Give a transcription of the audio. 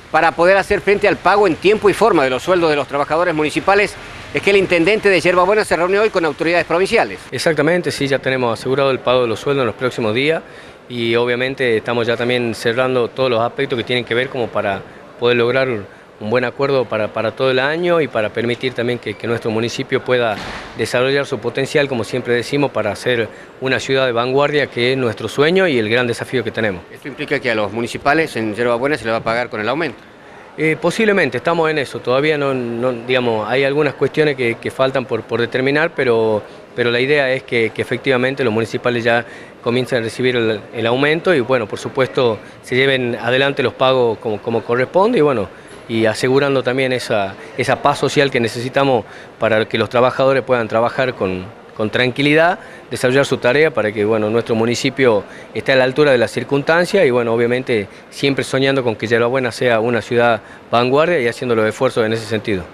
para poder hacer frente al pago en tiempo y forma de los sueldos de los trabajadores municipales es que el intendente de Yerba Buena se reunió hoy con autoridades provinciales. Exactamente, sí, ya tenemos asegurado el pago de los sueldos en los próximos días y obviamente estamos ya también cerrando todos los aspectos que tienen que ver como para poder lograr un buen acuerdo para todo el año y para permitir también que nuestro municipio pueda desarrollar su potencial, como siempre decimos, para ser una ciudad de vanguardia, que es nuestro sueño y el gran desafío que tenemos. ¿Esto implica que a los municipales en Yerba Buena se les va a pagar con el aumento? Posiblemente, estamos en eso, todavía digamos, hay algunas cuestiones que faltan por determinar, pero la idea es que efectivamente los municipales ya comiencen a recibir el aumento y bueno, por supuesto se lleven adelante los pagos como corresponde y bueno, y asegurando también esa paz social que necesitamos para que los trabajadores puedan trabajar con tranquilidad, desarrollar su tarea para que bueno, nuestro municipio esté a la altura de las circunstancias y bueno, obviamente siempre soñando con que Yerba Buena sea una ciudad vanguardia y haciendo los esfuerzos en ese sentido.